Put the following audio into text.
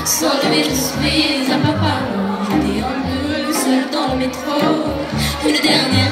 Sans lui je suis un papa. J'étais en deux, seul dans le métro. Une dernière